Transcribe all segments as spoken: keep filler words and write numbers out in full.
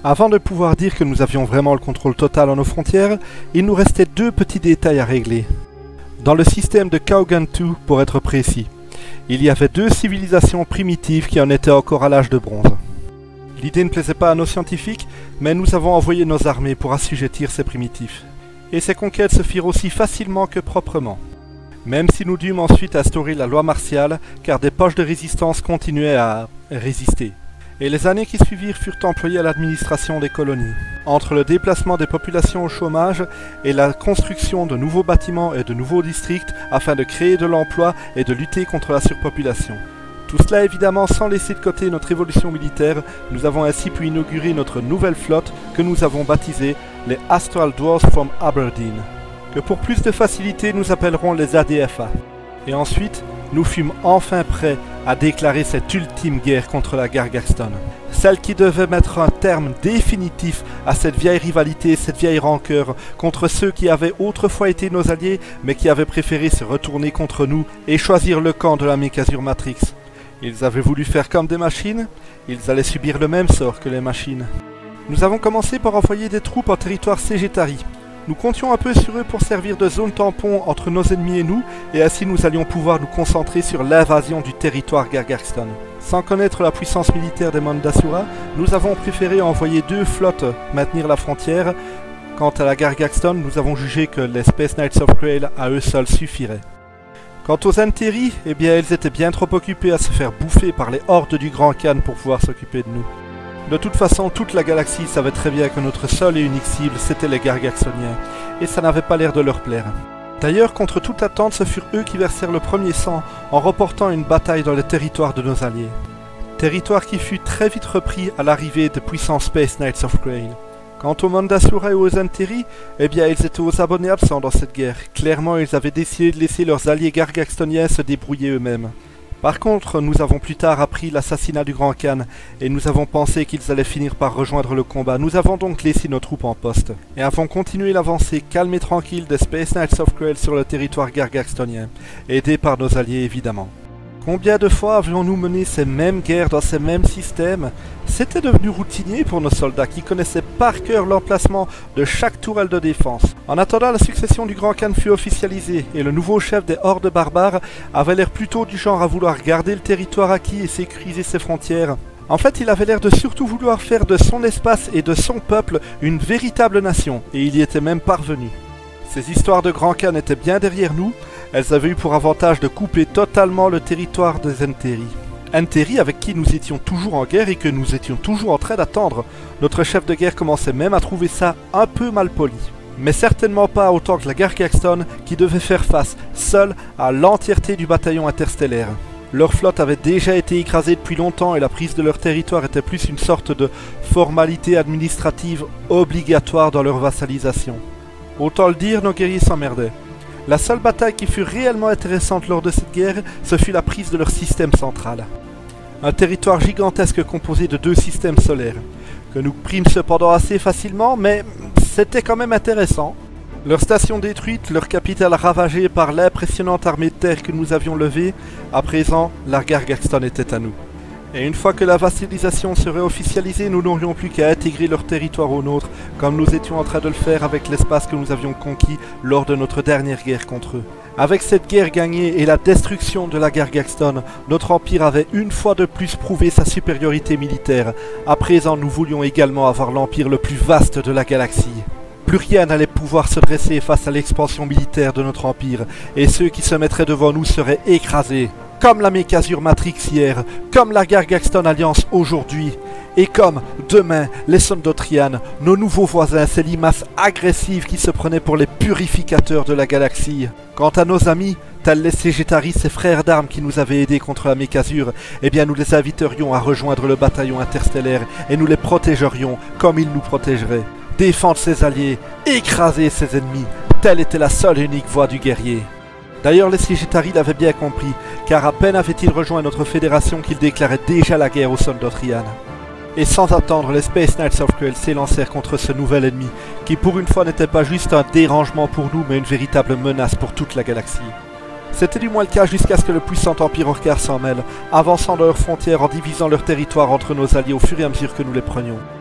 Avant de pouvoir dire que nous avions vraiment le contrôle total à nos frontières, il nous restait deux petits détails à régler. Dans le système de Kaugan deux, pour être précis, il y avait deux civilisations primitives qui en étaient encore à l'âge de bronze. L'idée ne plaisait pas à nos scientifiques, mais nous avons envoyé nos armées pour assujettir ces primitifs. Et ces conquêtes se firent aussi facilement que proprement. Même si nous dûmes ensuite instaurer la loi martiale, car des poches de résistance continuaient à résister. Et les années qui suivirent furent employées à l'administration des colonies. Entre le déplacement des populations au chômage et la construction de nouveaux bâtiments et de nouveaux districts afin de créer de l'emploi et de lutter contre la surpopulation. Tout cela évidemment sans laisser de côté notre évolution militaire, nous avons ainsi pu inaugurer notre nouvelle flotte que nous avons baptisée les Astral Dwarfs from Aberdeen, que pour plus de facilité nous appellerons les A D F A. Et ensuite, nous fûmes enfin prêts à déclarer cette ultime guerre contre la Gargaxton. Celle qui devait mettre un terme définitif à cette vieille rivalité, cette vieille rancœur contre ceux qui avaient autrefois été nos alliés, mais qui avaient préféré se retourner contre nous et choisir le camp de la Mechasur Matrix. Ils avaient voulu faire comme des machines, ils allaient subir le même sort que les machines. Nous avons commencé par envoyer des troupes en territoire Segetari. Nous comptions un peu sur eux pour servir de zone tampon entre nos ennemis et nous, et ainsi nous allions pouvoir nous concentrer sur l'invasion du territoire Gargaxton. Sans connaître la puissance militaire des Mandasura, nous avons préféré envoyer deux flottes maintenir la frontière. Quant à la Gargaxton, nous avons jugé que les Space Knights of Grail à eux seuls suffiraient. Quant aux Anteri, eh bien ils étaient bien trop occupés à se faire bouffer par les hordes du Grand Khan pour pouvoir s'occuper de nous. De toute façon, toute la galaxie savait très bien que notre seule et unique cible, c'était les Gargaxoniens, et ça n'avait pas l'air de leur plaire. D'ailleurs, contre toute attente, ce furent eux qui versèrent le premier sang en reportant une bataille dans le territoire de nos alliés. Territoire qui fut très vite repris à l'arrivée de puissants Space Knights of Grail. Quant aux Mandasura et aux Anteri, eh bien ils étaient aux abonnés absents dans cette guerre. Clairement, ils avaient décidé de laisser leurs alliés Gargaxtoniens se débrouiller eux-mêmes. Par contre, nous avons plus tard appris l'assassinat du Grand Khan, et nous avons pensé qu'ils allaient finir par rejoindre le combat. Nous avons donc laissé nos troupes en poste, et avons continué l'avancée calme et tranquille des Space Knights of Grail sur le territoire gargaxtonien, aidés par nos alliés évidemment. Combien de fois avions-nous mené ces mêmes guerres dans ces mêmes systèmes? C'était devenu routinier pour nos soldats qui connaissaient par cœur l'emplacement de chaque tourelle de défense. En attendant, la succession du Grand Khan fut officialisée et le nouveau chef des hordes barbares avait l'air plutôt du genre à vouloir garder le territoire acquis et sécuriser ses frontières. En fait, il avait l'air de surtout vouloir faire de son espace et de son peuple une véritable nation, et il y était même parvenu. Ces histoires de Grand Khan étaient bien derrière nous. Elles avaient eu pour avantage de couper totalement le territoire des Anteri. Anteri avec qui nous étions toujours en guerre et que nous étions toujours en train d'attendre. Notre chef de guerre commençait même à trouver ça un peu mal poli. Mais certainement pas autant que la Gargaxton qui devait faire face, seule, à l'entièreté du bataillon interstellaire. Leur flotte avait déjà été écrasée depuis longtemps et la prise de leur territoire était plus une sorte de formalité administrative obligatoire dans leur vassalisation. Autant le dire, nos guerriers s'emmerdaient. La seule bataille qui fut réellement intéressante lors de cette guerre, ce fut la prise de leur système central. Un territoire gigantesque composé de deux systèmes solaires, que nous prîmes cependant assez facilement, mais c'était quand même intéressant. Leur station détruite, leur capitale ravagée par l'impressionnante armée de terre que nous avions levée, à présent, la Gargaxton était à nous. Et une fois que la vassalisation serait officialisée, nous n'aurions plus qu'à intégrer leur territoire au nôtre, comme nous étions en train de le faire avec l'espace que nous avions conquis lors de notre dernière guerre contre eux. Avec cette guerre gagnée et la destruction de la Gargaxton, notre empire avait une fois de plus prouvé sa supériorité militaire. À présent, nous voulions également avoir l'empire le plus vaste de la galaxie. Plus rien n'allait pouvoir se dresser face à l'expansion militaire de notre empire, et ceux qui se mettraient devant nous seraient écrasés. Comme la Mechasur Matrix hier, comme la Gargaxton Alliance aujourd'hui, et comme, demain, les Sondotrian, nos nouveaux voisins, ces limaces agressives qui se prenaient pour les purificateurs de la galaxie. Quant à nos amis, tels les Segetari, ces frères d'armes qui nous avaient aidés contre la Mechasur, eh bien nous les inviterions à rejoindre le bataillon interstellaire et nous les protégerions comme ils nous protégeraient. Défendre ses alliés, écraser ses ennemis, telle était la seule et unique voie du guerrier. D'ailleurs, les Segetari l'avaient bien compris, car à peine avaient-ils rejoint notre fédération qu'ils déclaraient déjà la guerre aux Sondotrian. Et sans attendre, les Space Knights of Grail s'élancèrent contre ce nouvel ennemi, qui pour une fois n'était pas juste un dérangement pour nous, mais une véritable menace pour toute la galaxie. C'était du moins le cas jusqu'à ce que le puissant Empire Orcar s'en mêle, avançant dans leurs frontières en divisant leur territoire entre nos alliés au fur et à mesure que nous les prenions.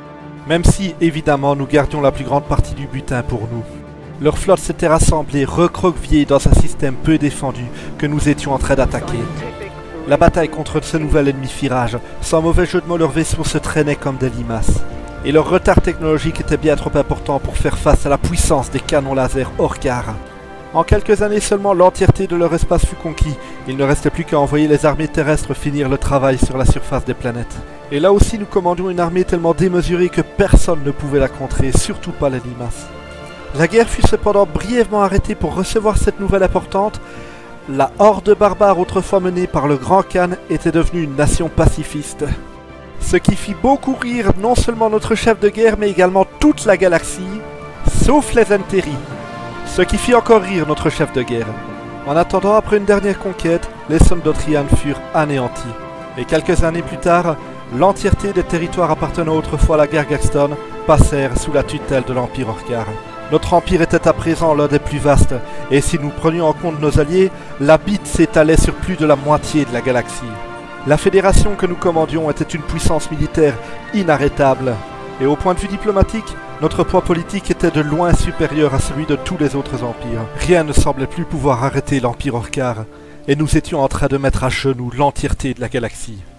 Même si, évidemment, nous gardions la plus grande partie du butin pour nous. Leur flotte s'était rassemblée, recroquevillée dans un système peu défendu que nous étions en train d'attaquer. La bataille contre ce nouvel ennemi firage, sans mauvais jeu de mots, leurs vaisseaux se traînaient comme des limaces. Et leur retard technologique était bien trop important pour faire face à la puissance des canons laser Orcar. En quelques années seulement, l'entièreté de leur espace fut conquis. Il ne restait plus qu'à envoyer les armées terrestres finir le travail sur la surface des planètes. Et là aussi, nous commandions une armée tellement démesurée que personne ne pouvait la contrer, surtout pas les limaces. La guerre fut cependant brièvement arrêtée pour recevoir cette nouvelle importante. La horde barbare autrefois menée par le Grand Khan était devenue une nation pacifiste. Ce qui fit beaucoup rire non seulement notre chef de guerre, mais également toute la galaxie, sauf les Enteri. Ce qui fit encore rire notre chef de guerre. En attendant, après une dernière conquête, les Sondotrian furent anéantis. Et quelques années plus tard, l'entièreté des territoires appartenant autrefois à la guerre Gaxton passèrent sous la tutelle de l'Empire Orcar. Notre empire était à présent l'un des plus vastes, et si nous prenions en compte nos alliés, la bite s'étalait sur plus de la moitié de la galaxie. La fédération que nous commandions était une puissance militaire inarrêtable, et au point de vue diplomatique, notre poids politique était de loin supérieur à celui de tous les autres empires. Rien ne semblait plus pouvoir arrêter l'Empire Orcar, et nous étions en train de mettre à genoux l'entièreté de la galaxie.